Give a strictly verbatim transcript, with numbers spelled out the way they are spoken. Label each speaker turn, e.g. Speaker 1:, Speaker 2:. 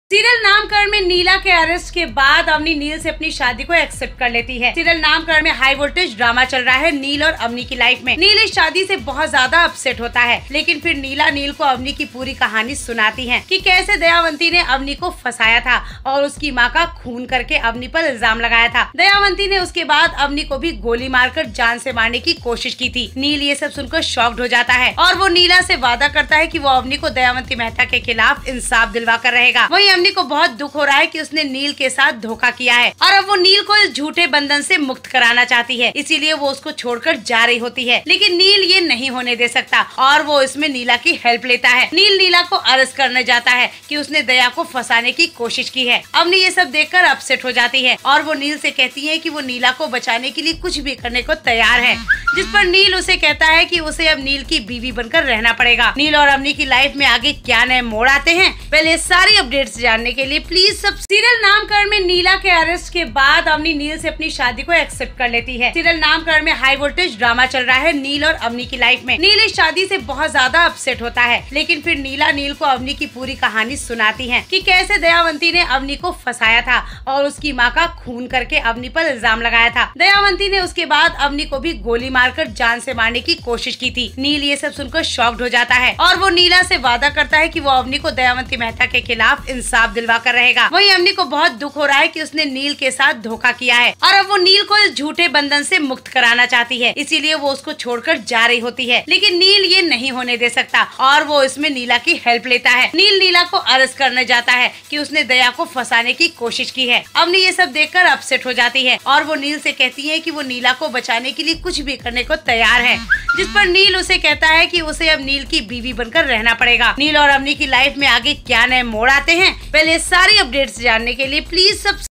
Speaker 1: Serial नामकरण में नीला के अरेस्ट के बाद अवनी नील से अपनी शादी को एक्सेप्ट कर लेती है। सीरियल नामकरण में हाई वोल्टेज ड्रामा चल रहा है नील और अवनी की लाइफ में। नील इस शादी से बहुत ज्यादा अपसेट होता है, लेकिन फिर नीला नील को अवनी की पूरी कहानी सुनाती है कि कैसे दयावंती ने अवनी को फंसाया था और उसकी माँ का खून करके अवनी पर इल्जाम लगाया था। दयावंती ने उसके बाद अवनी को भी गोली मारकर जान से मारने की कोशिश की थी। नील ये सब सुनकर शॉक्ड हो जाता है और वो नीला से वादा करता है कि वो अवनी को दयावंती मेहता के खिलाफ इंसाफ दिलवा कर रहेगा। वहीं अवनी को बहुत दुख हो रहा है कि उसने नील के साथ धोखा किया है और अब वो नील को इस झूठे बंधन से मुक्त कराना चाहती है, इसीलिए वो उसको छोड़कर जा रही होती है। लेकिन नील ये नहीं होने दे सकता और वो इसमें नीला की हेल्प लेता है। नील नीला को अरेस्ट करने जाता है कि उसने दया को फंसाने की कोशिश की है। अवनी ये सब देखकर अपसेट हो जाती है और वो नील से कहती है कि वो नीला को बचाने के लिए कुछ भी करने को तैयार है, जिस पर नील उसे कहता है कि उसे अब नील की बीवी बनकर रहना पड़ेगा। नील और अवनी की लाइफ में आगे क्या नए मोड़ आते हैं, पहले सारी अपडेट्स जानने के लिए प्लीज सब सीरियल नामकरण में नीला के अरेस्ट के बाद अवनी नील से अपनी शादी को एक्सेप्ट कर लेती है। सीरियल नामकरण में हाई वोल्टेज ड्रामा चल रहा है नील और अवनी की लाइफ में। नील इस शादी से बहुत ज्यादा अपसेट होता है, लेकिन फिर नीला नील को अवनी की पूरी कहानी सुनाती है कि कैसे दयावंती ने अवनी को फंसाया था और उसकी माँ का खून करके अवनी पर इल्जाम लगाया था। दयावंती ने उसके बाद अवनी को भी गोली मारकर जान से मारने की कोशिश की थी। नील ये सब सुनकर शॉक्ड हो जाता है और वो नीला से वादा करता है कि वो अवनी को दयावंती मेहता के खिलाफ इंसाफ दिलवा कर रहेगा। वहीं अवनी को बहुत दुख हो रहा है कि उसने नील के साथ धोखा किया है और अब वो नील को इस झूठे बंधन से मुक्त कराना चाहती है, इसीलिए वो उसको छोड़कर जा रही होती है। लेकिन नील ये नहीं होने दे सकता और वो इसमें नीला की हेल्प लेता है। नील नीला को अरेस्ट करने जाता है कि उसने दया को फंसाने की कोशिश की है। अवनी ये सब देखकर अपसेट हो जाती है और वो नील से कहती है कि वो नीला को बचाने के लिए कुछ भी करने को तैयार है, जिस पर नील उसे कहता है कि उसे अब नील की बीवी बनकर रहना पड़ेगा। नील और अवनी की लाइफ में आगे क्या नए मोड़ आते हैं, पहले सारी अपडेट्स जानने के लिए प्लीज सब